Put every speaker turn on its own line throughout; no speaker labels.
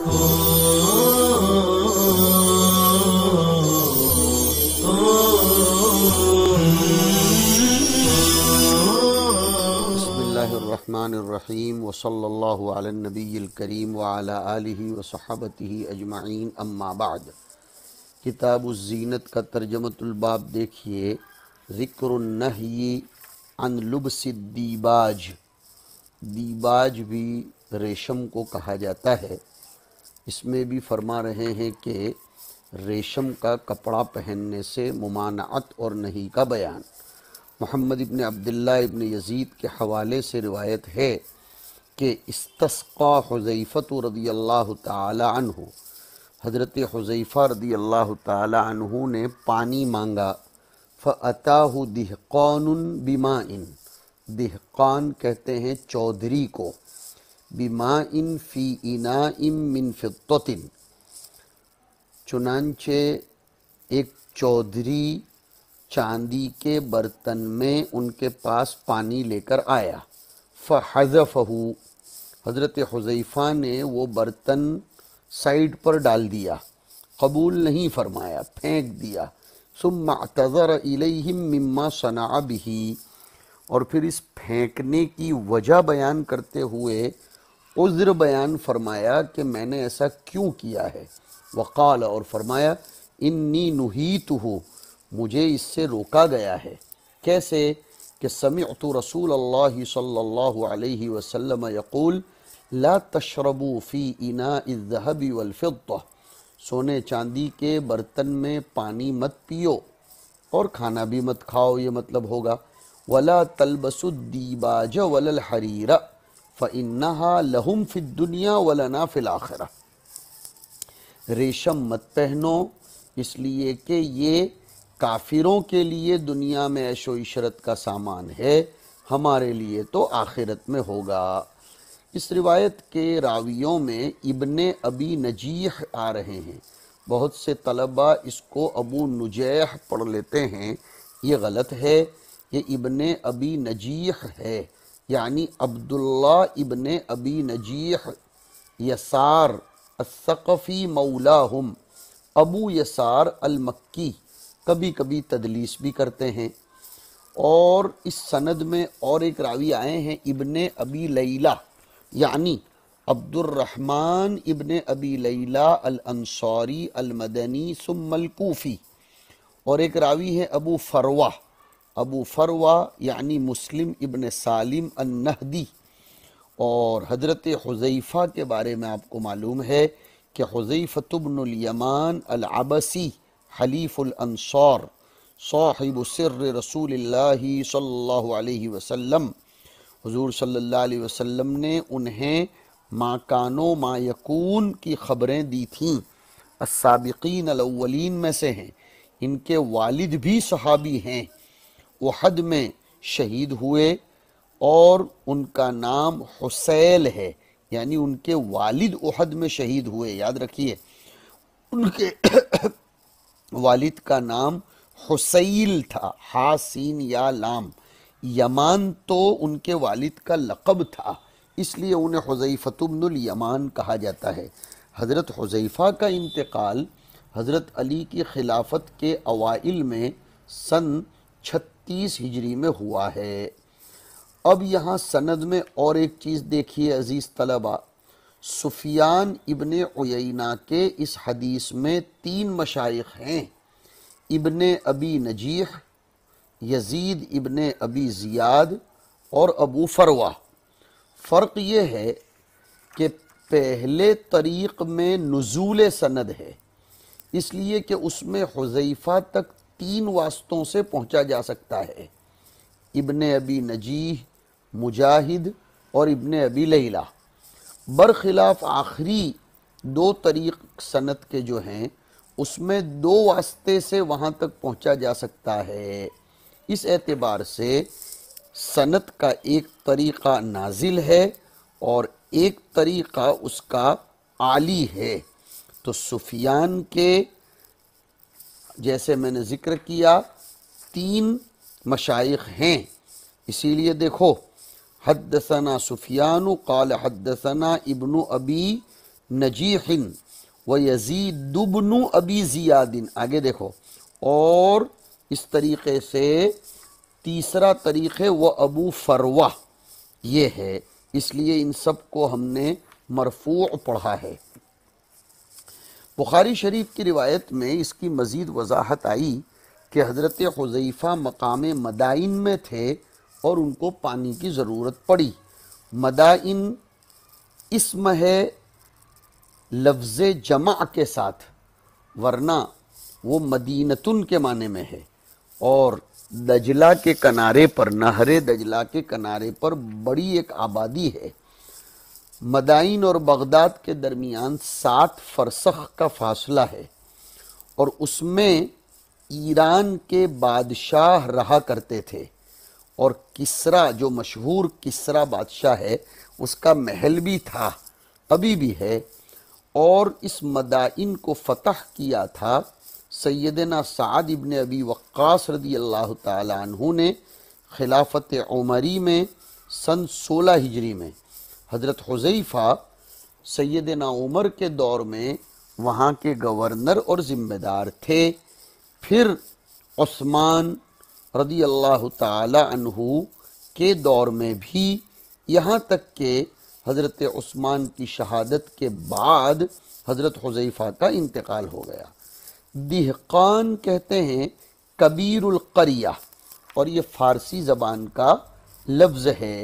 الرحمن الرحیم وصلی اللہ علی النبی الکریم وعلی آلہ وصحبہ اجمعین، اما بعد۔ کتاب الزینت کا ترجمۃ الباب دیکھیے۔ ذکر النہی عن لبس الدیباج۔ دیباج بھی ریشم کو کہا جاتا ہے۔ اس میں بھی فرما رہے ہیں کہ ریشم کا کپڑا پہننے سے ممانعت اور نہی کا بیان۔ محمد ابن عبداللہ ابن یزید کے حوالے سے روایت ہے کہ استسقا حذیفہ رضی اللہ تعالی عنہ، حضرت حذیفہ رضی اللہ تعالی عنہ نے پانی مانگا۔ فَأَتَاهُ دِهْقَانٌ بِمَاءٍ، دہقان کہتے ہیں چودھری کو، بِمَاءٍ فِي إِنَاءٍ مِّن فِضَّةٍ، چنانچہ ایک چودھری چاندی کے برتن میں ان کے پاس پانی لے کر آیا۔ فَحَذَفَهُ، حضرت حذیفہ نے وہ برتن سائیڈ پر ڈال دیا، قبول نہیں فرمایا، پھینک دیا۔ ثم اعتذر الیہم مما صنع بہ، اور پھر اس پھینکنے کی وجہ بیان کرتے ہوئے عذر بیان فرمایا کہ میں نے ایسا کیوں کیا ہے۔ وقال، اور فرمایا، انی نہیتہ، مجھے اس سے روکا گیا ہے۔ کیسے؟ کہ سمعت رسول اللہ صلی اللہ علیہ وسلم یقول لا تشربوا فی اناء الذہب والفضہ، سونے چاندی کے برتن میں پانی مت پیو اور کھانا بھی مت کھاؤ، یہ مطلب ہوگا۔ ولا تلبسوا الدیباج ولا الحریر فانہا لہم فی الدنیا ولنا فی الآخرہ، ریشم مت پہنو اس لیے کہ یہ کافروں کے لیے دنیا میں عیش و عشرت کا سامان ہے، ہمارے لیے تو آخرت میں ہوگا۔ اس روایت کے راویوں میں ابن ابی نجیح آ رہے ہیں۔ بہت سے طلباء اس کو ابو نجیح پڑھ لیتے ہیں، یہ غلط ہے، یہ ابن ابی نجیح ہے، یعنی عبداللہ ابن ابی نجیح یسار الثقفی مولاہم، ابو یسار المکی، کبھی کبھی تدلیس بھی کرتے ہیں۔ اور اس سند میں اور ایک راوی آئے ہیں ابن ابی لیلہ، یعنی عبد الرحمن ابن ابی لیلہ الانصاری المدنی ثم الکوفی، اور ایک راوی ہے ابو فروہ، ابو فروہ یعنی مسلم ابن سالم النہدی۔ اور حضرت حذیفہ کے بارے میں آپ کو معلوم ہے کہ حذیفہ بن الیمان العبسی حلیف الانصار صاحب سر رسول اللہ صلی اللہ علیہ وسلم، حضور صلی اللہ علیہ وسلم نے انہیں ما کانو ما یکون کی خبریں دی تھیں، السابقین الاولین میں سے ہیں۔ ان کے والد بھی صحابی ہیں، احد میں شہید ہوئے، اور ان کا نام حسیل ہے، یعنی ان کے والد احد میں شہید ہوئے، یاد رکھیے ان کے والد کا نام حسیل تھا، ہا سین یا لام، یمان تو ان کے والد کا لقب تھا، اس لیے انہیں حذیفہ بن الیمان کہا جاتا ہے۔ حضرت حذیفہ کا انتقال حضرت علی کی خلافت کے اوائل میں سن 36 ہجری میں ہوا ہے۔ اب یہاں سند میں اور ایک چیز دیکھیے عزیز طلبہ، سفیان ابن عیینہ کے اس حدیث میں 3 مشائخ ہیں، ابن ابی نجیح، یزید ابن ابی زیاد اور ابو فروہ۔ فرق یہ ہے کہ پہلے طریق میں نزول سند ہے، اس لیے کہ اس میں حذیفہ تک 3 واسطوں سے پہنچا جا سکتا ہے، ابن ابی نجیح، مجاہد اور ابن ابی لیلہ، برخلاف آخری 2 طریق سند کے جو ہیں اس میں 2 واسطے سے وہاں تک پہنچا جا سکتا ہے۔ اس اعتبار سے سند کا ایک طریقہ نازل ہے اور ایک طریقہ اس کا عالی ہے۔ تو سفیان کے جیسے میں نے ذکر کیا 3 مشائخ ہیں، اسی لیے دیکھو حدثنا سفیان قال حدثنا ابن ابی نجیح و یزید بن ابی زیاد، آگے دیکھو، اور اس طریقے سے تیسرا طریقے وہ ابو فروہ، یہ ہے، اس لیے ان سب کو ہم نے مرفوع پڑھا ہے۔ بخاری شریف کی روایت میں اس کی مزید وضاحت آئی کہ حضرت حذیفہ مقام مدائن میں تھے اور ان کو پانی کی ضرورت پڑی۔ مدائن اسم ہے لفظ جمع کے ساتھ، ورنہ وہ مدینتن کے معنی میں ہے، اور دجلہ کے کنارے پر، نہر دجلہ کے کنارے پر بڑی ایک آبادی ہے۔ مدائن اور بغداد کے درمیان 60 فرسخ کا فاصلہ ہے، اور اس میں ایران کے بادشاہ رہا کرتے تھے، اور کسرا جو مشہور کسرا بادشاہ ہے اس کا محل بھی تھا، ابھی بھی ہے، اور اس مدائن کو فتح کیا تھا سیدنا سعد ابن ابی وقاص رضی اللہ تعالی عنہ نے خلافت عمری میں سن 16 ہجری میں۔ حضرت حذیفہ سیدنا عمر کے دور میں وہاں کے گورنر اور ذمہ دار تھے، پھر عثمان رضی اللہ تعالی عنہ کے دور میں بھی، یہاں تک کہ حضرت عثمان کی شہادت کے بعد حضرت حذیفہ کا انتقال ہو گیا۔ دہقان کہتے ہیں کبیر القریہ، اور یہ فارسی زبان کا لفظ ہے۔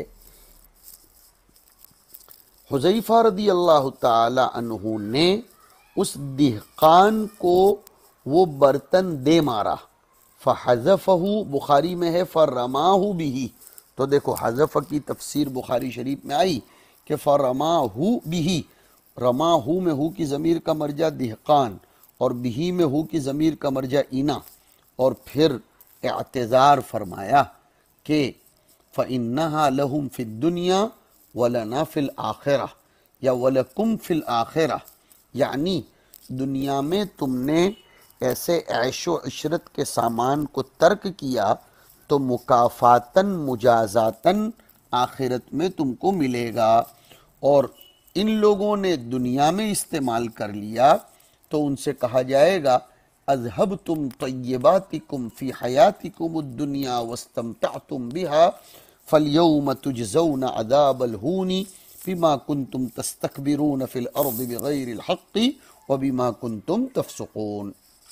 حذیفہ رضی اللہ تعالی عنہ نے اس دہقان کو وہ برتن دے مارا، فحذفہ، بخاری میں ہے فرماہ بھی، تو دیکھو حذف کی تفسیر بخاری شریف میں آئی کہ فرماہ بھی، رماہ میں ہو کی ضمیر کا مرجع دہقان، اور بھی میں ہو کی ضمیر کا مرجع اینا، اور پھر اعتذار فرمایا کہ فَإِنَّهَا لَهُمْ فِي الدُّنْيَا وَلَنَا فِي الْآخِرَةِ یا وَلَكُمْ فِي الْآخِرَةِ، یعنی دنیا میں تم نے ایسے عیش و عشرت کے سامان کو ترک کیا تو مکافاتاً مجازاتاً آخرت میں تم کو ملے گا، اور ان لوگوں نے دنیا میں استعمال کر لیا تو ان سے کہا جائے گا اذهبتم طیباتکم فی حیاتکم الدنیا واستمتعتم بها فالیوم تجزون عذاب الہون بما کنتم تستکبرون فی الارض بغیر الحق وبما کنتم تفسقون۔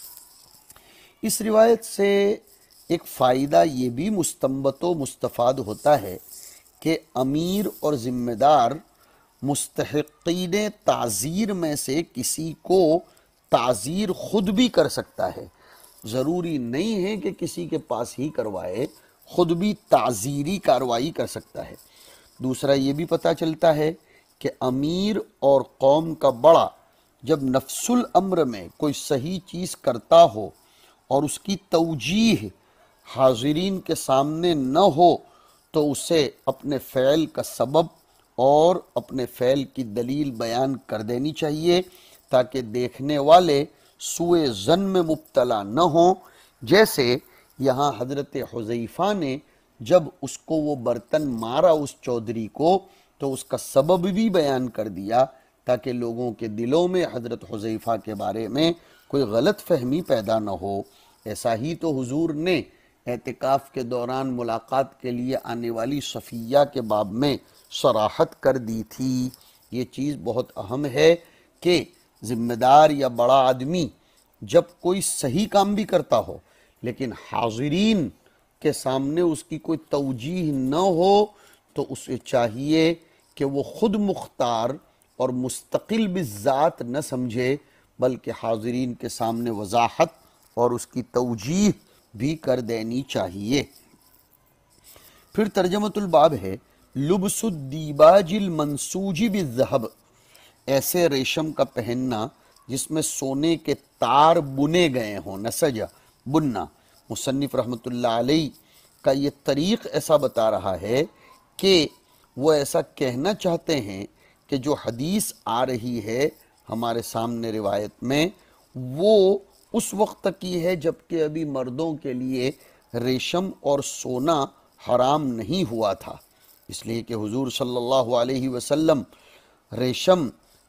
اس روایت سے ایک فائدہ یہ بھی مستنبط و مستفاد ہوتا ہے کہ امیر اور ذمہ دار مستحقین تعزیر میں سے کسی کو تعزیر خود بھی کر سکتا ہے، ضروری نہیں ہے کہ کسی کے پاس ہی کروائے، خود بھی تعزیری کارروائی کر سکتا ہے۔ دوسرا یہ بھی پتہ چلتا ہے کہ امیر اور قوم کا بڑا جب نفس الامر میں کوئی صحیح چیز کرتا ہو اور اس کی توجیہ حاضرین کے سامنے نہ ہو تو اسے اپنے فعل کا سبب اور اپنے فعل کی دلیل بیان کر دینی چاہیے تاکہ دیکھنے والے سوء ظن میں مبتلا نہ ہوں، جیسے یہاں حضرت حذیفہ نے جب اس کو وہ برتن مارا اس چودھری کو تو اس کا سبب بھی بیان کر دیا تاکہ لوگوں کے دلوں میں حضرت حذیفہ کے بارے میں کوئی غلط فہمی پیدا نہ ہو۔ ایسا ہی تو حضور نے اعتکاف کے دوران ملاقات کے لیے آنے والی صفیہ کے باب میں صراحت کر دی تھی۔ یہ چیز بہت اہم ہے کہ ذمہ دار یا بڑا آدمی جب کوئی صحیح کام بھی کرتا ہو لیکن حاضرین کے سامنے اس کی کوئی توجیہ نہ ہو تو اسے چاہیے کہ وہ خود مختار اور مستقل بالذات نہ سمجھے بلکہ حاضرین کے سامنے وضاحت اور اس کی توجیہ بھی کر دینی چاہیے۔ پھر ترجمۃ الباب ہے لبس الدیباج المنسوج بالذہب، ایسے ریشم کا پہننا جس میں سونے کے تار بنے گئے ہوں، نسج بننا۔ مصنف رحمۃ اللہ علیہ کا یہ طریق ایسا بتا رہا ہے کہ وہ ایسا کہنا چاہتے ہیں کہ جو حدیث آ رہی ہے ہمارے سامنے روایت میں وہ اس وقت کی ہے جبکہ ابھی مردوں کے لیے ریشم اور سونا حرام نہیں ہوا تھا، اس لیے کہ حضور صلی اللہ علیہ وسلم ریشم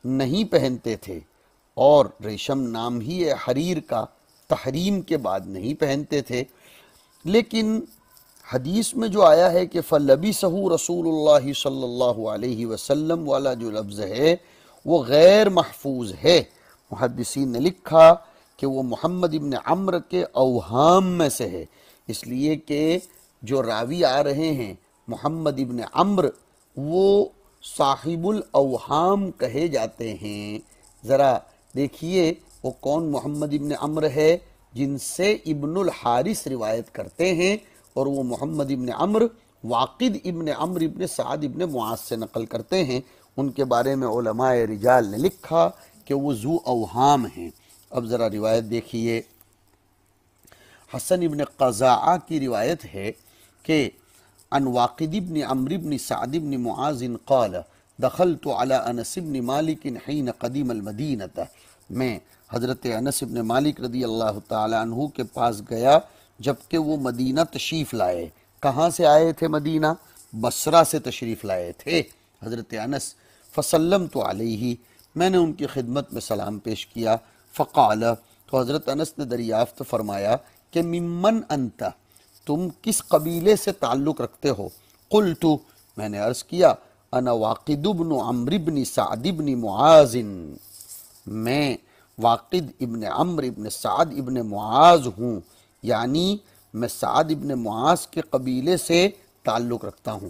نہیں پہنتے تھے، اور ریشم نام ہی ہے حریر کا، تحریم کے بعد نہیں پہنتے تھے۔ لیکن حدیث میں جو آیا ہے کہ فَلَبِسَهُ رسول اللہ صلی اللہ علیہ وسلم والا جو لفظ ہے وہ غیر محفوظ ہے۔ محدثین نے لکھا کہ وہ محمد ابن عمرو کے اوہام میں سے ہے، اس لیے کہ جو راوی آ رہے ہیں محمد ابن عمرو وہ صاحب الاوہام کہے جاتے ہیں۔ ذرا دیکھیے وہ کون محمد ابن عمرو ہے؟ جن سے ابن الحارث روایت کرتے ہیں، اور وہ محمد ابن عمرو واقد ابن عمرو ابن سعد ابن معاذ سے نقل کرتے ہیں۔ ان کے بارے میں علماء رجال نے لکھا کہ وہ ذو اوہام ہیں۔ اب ذرا روایت دیکھیے، حسن ابن قزاعہ کی روایت ہے کہ عن واقد ابن عمرو ابن سعد ابن معاذ قال دخلت على انس ابن مالک حین قدیم المدینہ، میں حضرت انس ابن مالک رضی اللہ تعالی عنہ کے پاس گیا جبکہ وہ مدینہ تشریف لائے۔ کہاں سے آئے تھے مدینہ؟ بصرہ سے تشریف لائے تھے حضرت انس۔ فسلمت علیہ، میں نے ان کی خدمت میں سلام پیش کیا۔ فقال، تو حضرت انس نے دریافت فرمایا کہ ممن انت، تم کس قبیلے سے تعلق رکھتے ہو؟ قلت، میں نے عرض کیا انا واقد ابن عمرو ابن سعد ابن معاذ، میں واقد ابن عمرو ابن سعد ابن معاذ ہوں، یعنی میں سعد ابن معاذ کے قبیلے سے تعلق رکھتا ہوں۔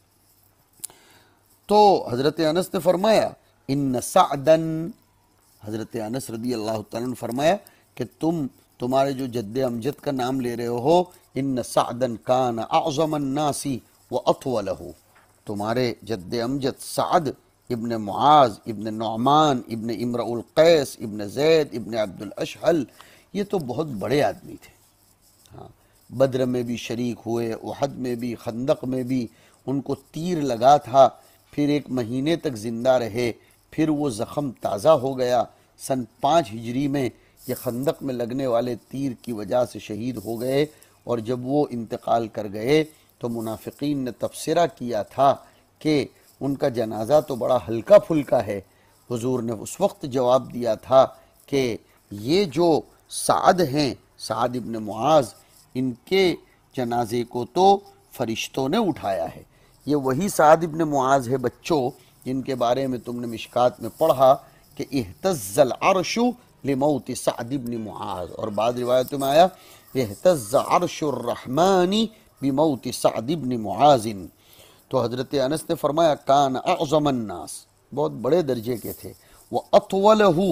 تو حضرت انس نے فرمایا ان سعدن، حضرت انس رضی اللہ تعالیٰ نے فرمایا کہ تمہارے جو جد امجد کا نام لے رہے ہو، ان سعدن کان اعظم الناس واطولہ، تمہارے جد امجد سعد ابن معاذ ابن نعمان ابن امرؤ القیس ابن زید ابن عبد الاشہل، یہ تو بہت بڑے آدمی تھے۔ ہاں، بدر میں بھی شریک ہوئے، احد میں بھی، خندق میں بھی، ان کو تیر لگا تھا، پھر 1 مہینے تک زندہ رہے، پھر وہ زخم تازہ ہو گیا۔ سن 5 ہجری میں یہ خندق میں لگنے والے تیر کی وجہ سے شہید ہو گئے، اور جب وہ انتقال کر گئے تو منافقین نے تبصرہ کیا تھا کہ ان کا جنازہ تو بڑا ہلکا پھلکا ہے۔ حضور نے اس وقت جواب دیا تھا کہ یہ جو سعد ہیں، سعد ابن معاذ، ان کے جنازے کو تو فرشتوں نے اٹھایا ہے۔ یہ وہی سعد ابن معاذ ہے بچوں جن کے بارے میں تم نے مشکات میں پڑھا کہ اہتز العرش لموت سعد ابن معاذ، اور بعض روایتوں میں آیا اہتز عرش الرحمن بموت سعد ابن معاذ۔ تو حضرت انس نے فرمایا کان اعظم الناس، بہت بڑے درجے کے تھے، وَأَطْوَلَهُ،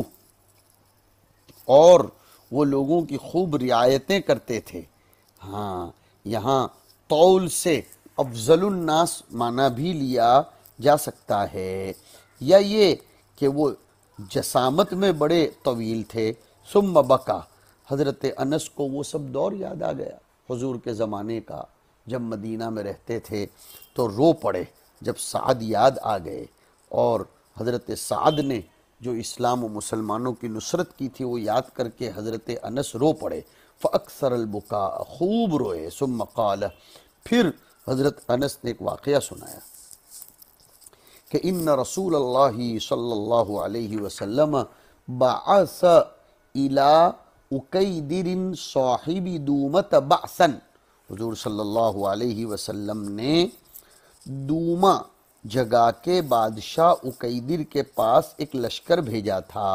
اور وہ لوگوں کی خوب رعایتیں کرتے تھے۔ ہاں، یہاں طول سے افضل الناس معنی بھی لیا جا سکتا ہے، یا یہ کہ وہ جسامت میں بڑے طویل تھے۔ ثم بکا، حضرت انس کو وہ سب دور یاد آ گیا حضور کے زمانے کا، جب مدینہ میں رہتے تھے تو رو پڑے جب سعد یاد آ گئے، اور حضرت سعد نے جو اسلام و مسلمانوں کی نصرت کی تھی وہ یاد کر کے حضرت انس رو پڑے۔ فَأَكْثَرَ الْبُكَاءَ، خوب روئے۔ ثم قال، پھر حضرت انس نے ایک واقعہ سنایا کہ ان رسول اللہ صلی اللہ علیہ وسلم بعث الى اکیدر صاحب دومت بعثا، حضور صلی اللہ علیہ وسلم نے دوما جگہ کے بادشاہ اکیدر کے پاس ایک لشکر بھیجا تھا۔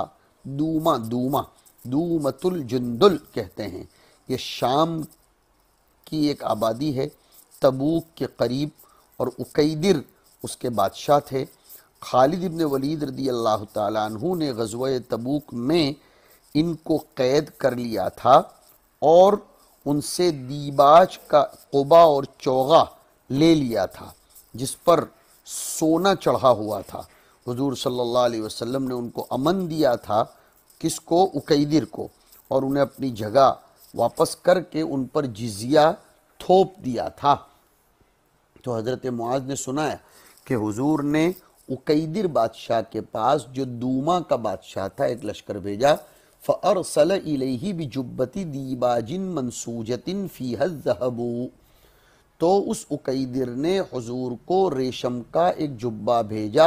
دومت الجندل کہتے ہیں، یہ شام کی ایک آبادی ہے تبوک کے قریب، اور اکیدر اس کے بادشاہ تھے۔ خالد ابن ولید رضی اللہ تعالیٰ عنہ نے غزوہ تبوک میں ان کو قید کر لیا تھا، اور ان سے دیباج کا قبا اور چوغا لے لیا تھا جس پر سونا چڑھا ہوا تھا۔ حضور صلی اللہ علیہ وسلم نے ان کو امن دیا تھا، کس کو؟ اکیدر کو، اور انہیں اپنی جگہ واپس کر کے ان پر جزیہ تھوپ دیا تھا۔ تو حضرت معاذ نے سنا ہے کہ حضور نے اکیدر بادشاہ کے پاس جو دوما کا بادشاہ تھا ایک لشکر بھیجا، فَأَرْسَلَ إِلَيْهِ بِجُبَّةِ دِيبَاجٍ مَنْسُوجَةٍ فِيهَا الذَّهَبُ، تو اس اکیدر نے حضور کو ریشم کا ایک جبہ بھیجا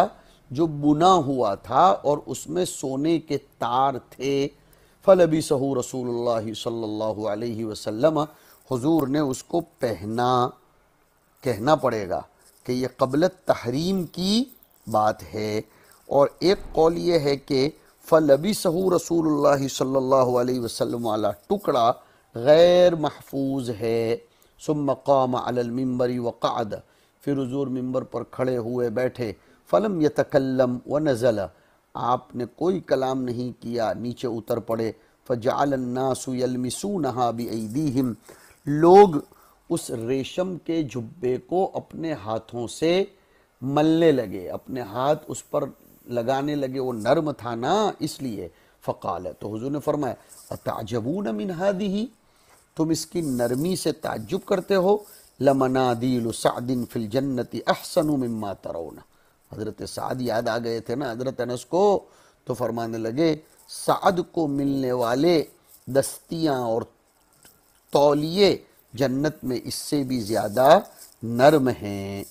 جو بنا ہوا تھا اور اس میں سونے کے تار تھے. فَلَبِسَهُ رسول اللہ صلی اللہ علیہ وسلم، حضور نے اس کو پہنا. کہنا پڑے گا کہ یہ قبل تحریم کی بات ہے. اور ایک قول یہ ہے کہ فَلَبِسَهُ رسول اللہ صلی اللہ علیہ وسلم والا ٹکڑا غیر محفوظ ہے. ثم قام علی المنبر وقعد، پھر حضور ممبر پر کھڑے ہوئے بیٹھے. فلم یتکلم ونزل، آپ نے کوئی کلام نہیں کیا، نیچے اتر پڑے. فجعل الناس یلمسونها بایدیہم، لوگ اس ریشم کے جبے کو اپنے ہاتھوں سے ملنے لگے، اپنے ہاتھ اس پر لگانے لگے، وہ نرم تھا نا اس لیے. فقال، تو حضور نے فرمایا اتعجبون من هذه، تم اس کی نرمی سے تعجب کرتے ہو. لمنادیل سعد فی الجنت احسن مما ترون، حضرت سعد یاد آ گئے تھے نا حضرت انس کو، تو فرمانے لگے سعد کو ملنے والے دستیاں اور تولیے جنت میں اس سے بھی زیادہ نرم ہیں.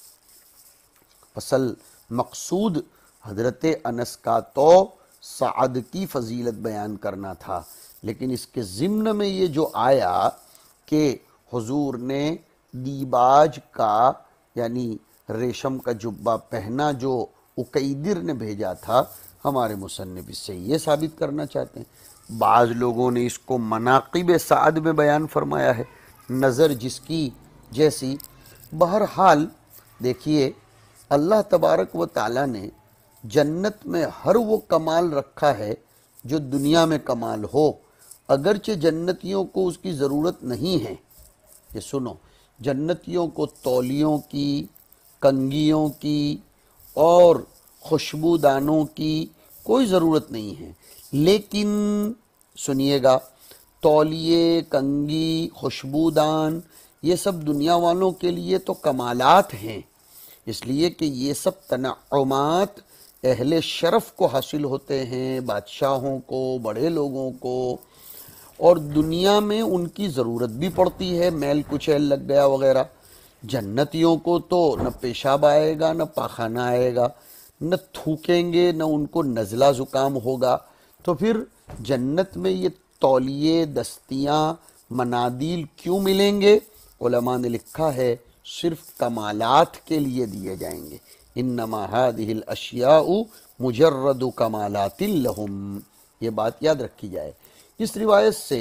اصل مقصود حضرت انس کا تو سعد کی فضیلت بیان کرنا تھا، لیکن اس کے ضمن میں یہ جو آیا کہ حضور نے دیباج کا یعنی ریشم کا جبہ پہنا جو عقیدر نے بھیجا تھا، ہمارے مصنف اس سے یہ ثابت کرنا چاہتے ہیں. بعض لوگوں نے اس کو مناقب سعد میں بیان فرمایا ہے، نظر جس کی جیسی. بہرحال دیکھیے اللہ تبارک و تعالیٰ نے جنت میں ہر وہ کمال رکھا ہے جو دنیا میں کمال ہو، اگرچہ جنتیوں کو اس کی ضرورت نہیں ہے. یہ سنو، جنتیوں کو تولیوں کی، کنگھیوں کی اور خوشبودانوں کی کوئی ضرورت نہیں ہے، لیکن سنیے گا، تولیے، کنگھی، خوشبودان یہ سب دنیا والوں کے لیے تو کمالات ہیں، اس لیے کہ یہ سب تنعمات اہل شرف کو حاصل ہوتے ہیں، بادشاہوں کو، بڑے لوگوں کو، اور دنیا میں ان کی ضرورت بھی پڑتی ہے، میل کچیل لگ گیا وغیرہ. جنتیوں کو تو نہ پیشاب آئے گا، نہ پاخانہ آئے گا، نہ تھوکیں گے، نہ ان کو نزلہ زکام ہوگا. تو پھر جنت میں یہ تولیے، دستیاں، منادیل کیوں ملیں گے؟ علماء نے لکھا ہے صرف کمالات کے لیے دیے جائیں گے. انما هذه الاشیاء مجرد کمالات لهم، یہ بات یاد رکھی جائے. اس روایت سے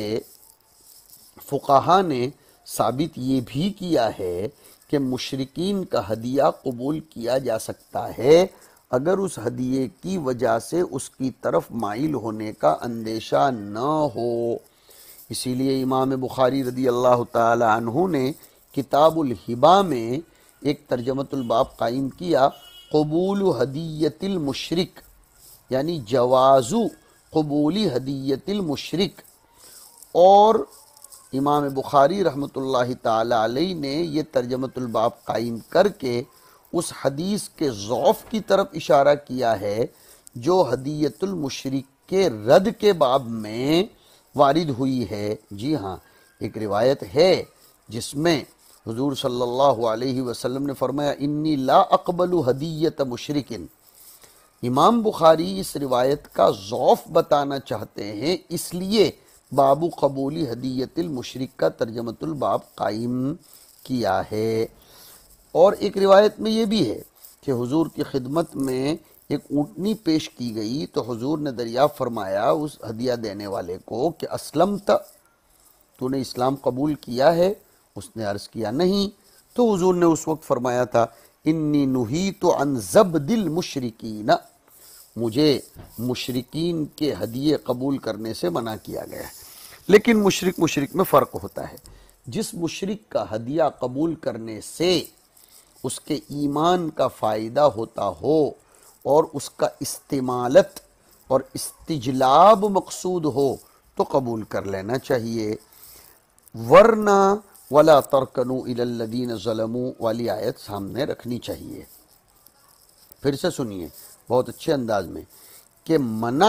فقہا نے ثابت یہ بھی کیا ہے کہ مشرکین کا ہدیہ قبول کیا جا سکتا ہے اگر اس ہدیے کی وجہ سے اس کی طرف مائل ہونے کا اندیشہ نہ ہو. اسی لیے امام بخاری رضی اللہ تعالی عنہ نے کتاب الہبا میں ایک ترجمۃ الباب قائم کیا، قبول ہدیت المشرک، یعنی جواز قبول ہدیت المشرک. اور امام بخاری رحمۃ اللہ تعالی علیہ نے یہ ترجمۃ الباب قائم کر کے اس حدیث کے ضعف کی طرف اشارہ کیا ہے جو ہدیت المشرک کے رد کے باب میں وارد ہوئی ہے. جی ہاں، ایک روایت ہے جس میں حضور صلی اللہ علیہ وسلم نے فرمایا انی لا اقبل ہدیت مشرکن. امام بخاری اس روایت کا ضعف بتانا چاہتے ہیں، اس لیے باب قبولی ہدیت المشرک کا ترجمۃ الباب قائم کیا ہے. اور ایک روایت میں یہ بھی ہے کہ حضور کی خدمت میں ایک اونٹنی پیش کی گئی تو حضور نے دریافت فرمایا اس ہدیہ دینے والے کو کہ اسلمت، تو نے اسلام قبول کیا ہے؟ اس نے عرض کیا نہیں. تو حضور نے اس وقت فرمایا تھا انی نہیت عن زبد المشرکین، مجھے مشرکین کے ہدیے قبول کرنے سے منع کیا گیا ہے. لیکن مشرک میں فرق ہوتا ہے. جس مشرک کا ہدیہ قبول کرنے سے اس کے ایمان کا فائدہ ہوتا ہو اور اس کا استعمالت اور استجلاب مقصود ہو تو قبول کر لینا چاہیے، ورنہ وَلَا تَرْكَنُوا إِلَى الَّذِينَ ظَلَمُوا والی آیت سامنے رکھنی چاہیے. پھر سے سنیے بہت اچھے انداز میں کہ منع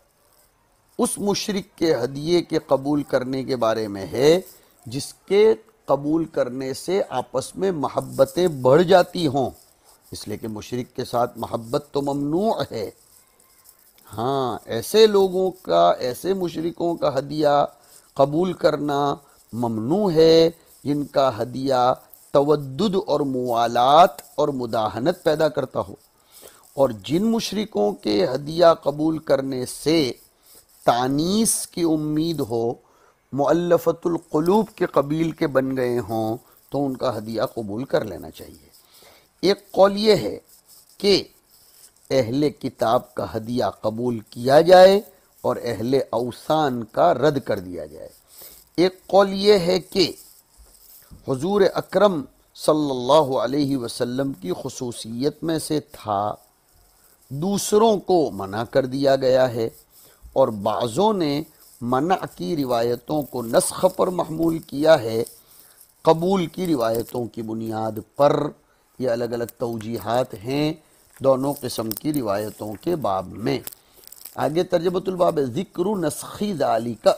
اس مشرک کے ہدیے کے قبول کرنے کے بارے میں ہے جس کے قبول کرنے سے آپس میں محبتیں بڑھ جاتی ہوں. اس لیے کہ مشرک کے ساتھ محبت تو ممنوع ہے۔ ہاں، ایسے لوگوں کا، ایسے مشرکوں کا ہدیہ قبول کرنا ممنوع ہے جن کا ہدیہ تودد اور موالات اور مداہنت پیدا کرتا ہو، اور جن مشرکوں کے ہدیہ قبول کرنے سے تانیس کی امید ہو، مؤلفۃ القلوب کے قبیل کے بن گئے ہوں، تو ان کا ہدیہ قبول کر لینا چاہیے۔ ایک قول یہ ہے کہ اہل کتاب کا ہدیہ قبول کیا جائے اور اہل اوثان کا رد کر دیا جائے۔ ایک قول یہ ہے کہ حضور اکرم صلی اللہ علیہ وسلم کی خصوصیت میں سے تھا، دوسروں کو منع کر دیا گیا ہے، اور بعضوں نے منع کی روایتوں کو نسخ پر محمول کیا ہے قبول کی روایتوں کی بنیاد پر۔ یہ الگ الگ توجیحات ہیں دونوں قسم کی روایتوں کے باب میں۔ آگے ترجمۃ الباب، ذکر نسخی ذالک،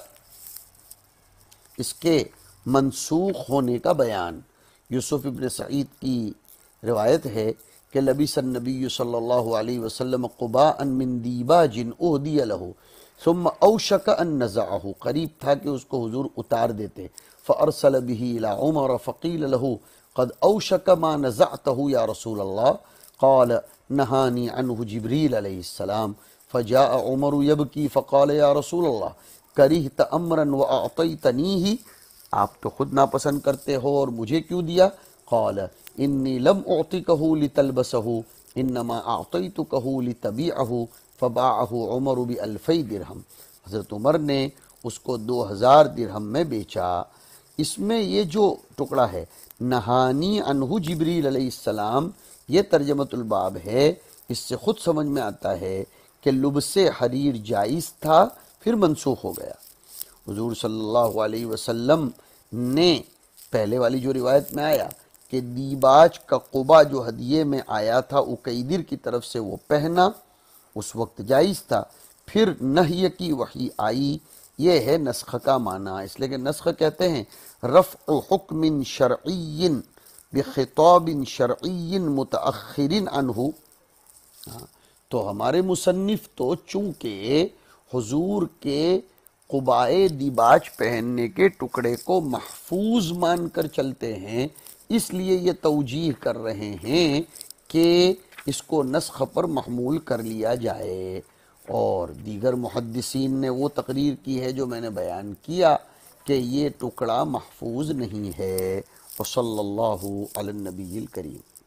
اس کے منسوخ ہونے کا بیان۔ یوسف ابن سعید کی روایت ہے کہ لبس النبی صلی اللہ علیہ وسلم قباء من دیباج اہدی لہ ثم اوشک ان نزعہ، قریب تھا کہ اس کو حضور اتار دیتے، فارسل به الى عمر فقیل له قد اوشک ما نزعتہ یا رسول اللہ، قال نہانی عنہ جبریل علیہ السلام، فجاء عمر یبکی فقال یا رسول اللہ کرہت امرا واعطیتنیہ، آپ تو خود ناپسند کرتے ہو اور مجھے کیوں دیا؟ قال انی لم اعطکہ لتلبسہ انما اعطیتکہ لتبیعہ، فباعہ عمر بألفی درہم، حضرت عمر نے اس کو 2000 درہم میں بیچا۔ اس میں یہ جو ٹکڑا ہے نہانی عنہ جبریل علیہ السلام، یہ ترجمۃ الباب ہے۔ اس سے خود سمجھ میں آتا ہے کہ لبس حریر جائز تھا، پھر منسوخ ہو گیا۔ حضور صلی اللہ علیہ وسلم نے پہلے والی جو روایت میں آیا کہ دیباج کا قبا جو ہدیے میں آیا تھا اکیدر کی طرف سے، وہ پہنا، اس وقت جائز تھا۔ پھر نہی کی وحی آئی، یہ ہے نسخ کا معنی۔ اس لیے کہ نسخ کہتے ہیں رفع حکم شرعی بخطاب شرعی متأخر عنہ۔ تو ہمارے مصنف تو چونکہ حضور کے قبائے دیباج پہننے کے ٹکڑے کو محفوظ مان کر چلتے ہیں، اس لیے یہ توجیہ کر رہے ہیں کہ اس کو نسخ پر محمول کر لیا جائے، اور دیگر محدثین نے وہ تقریر کی ہے جو میں نے بیان کیا کہ یہ ٹکڑا محفوظ نہیں ہے۔ وصلی اللہ علی النبی الکریم۔